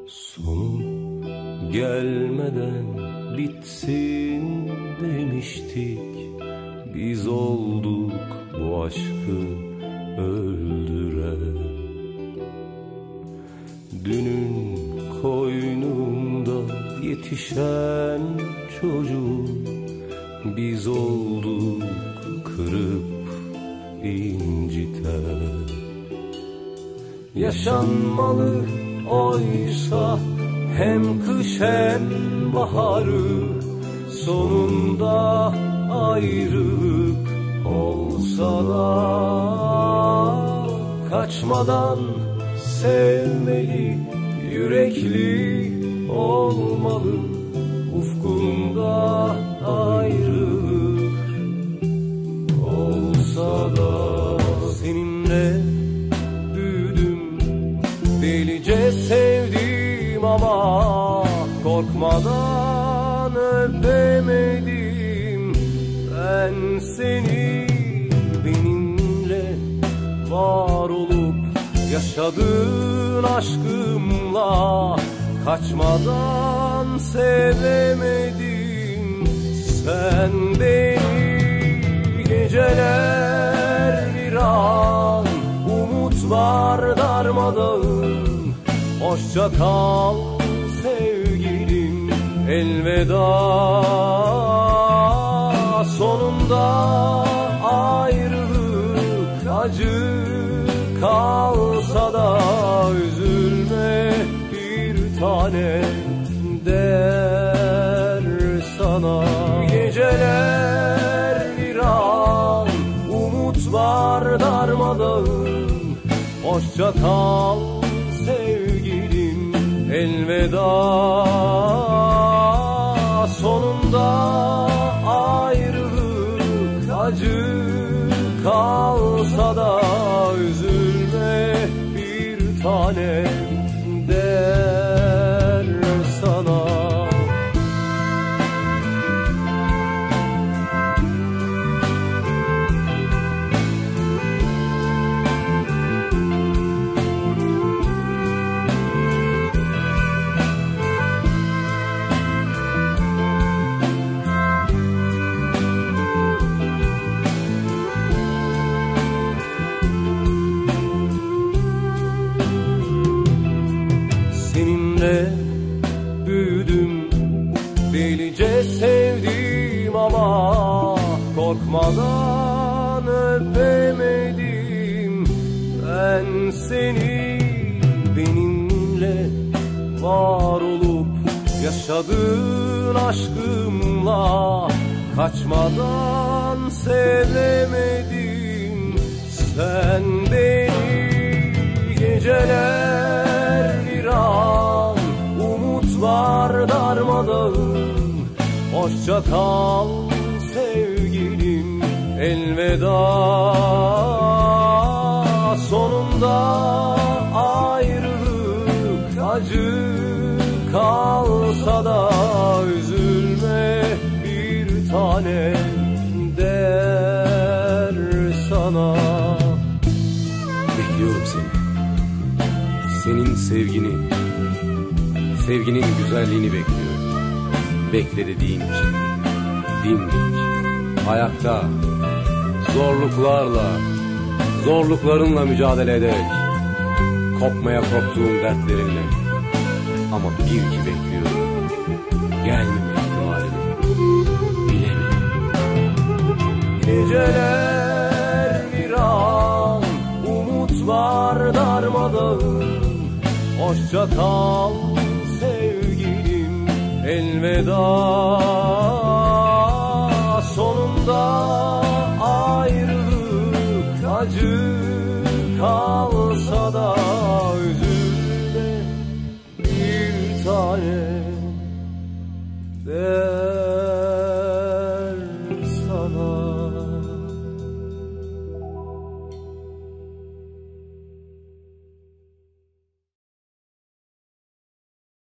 Sonu gelmeden bitsin demiştik. Biz olduk bu aşkı öldüren. Dünün koynunda yetişen çocuğu biz olduk kırıp inciten. Yaşanmalı oysa hem kış hem baharı, sonunda ayrılık olsa da kaçmadan sevmeli, yürekli olmalı. Ufkunda ayrılık olsa da seninle büyüdüm, delice sevdim ama korkmadan öpemedim. Ben seni benimle var olup yaşadığın aşkımla kaçmadan sevemedim. Sen beni geceler viran, umutlar darmadağın. Hoşça kal sevgilim, elveda. Sonunda ayrılık acı kalsa da üzülme bir tane der sana. Geceler viran, umutlar darmadağın. Hoşça kal sevgilim, elveda. Sonunda ayrılık acı kalsa da üzülme bir tane der sana. Seninle büyüdüm, delice sevdim ama korkmadan öpemedim. Ben seni benimle var olup yaşadığın aşkımla kaçmadan sevemedim. Sen beni geceler viran, umutlar darmadağın. Hoşça kal sevgilim, elveda. Sonunda ayrılık acı kalsa da üzülme bir tane der sana. Bekliyorum seni. Senin sevgini, sevginin güzelliğini bekliyorum. Bekle dediğin için dimdik, ayakta, zorluklarınla mücadele ederek, kopmaya korktuğum dertlerinle. Ama bir ki bekliyorum, gelmeme ihtimalini bilemiyorum. Geceler viran, umutlar darmadağın. Hoşça kal sevgilim, elveda. Sonunda ayrılık acı kalsa da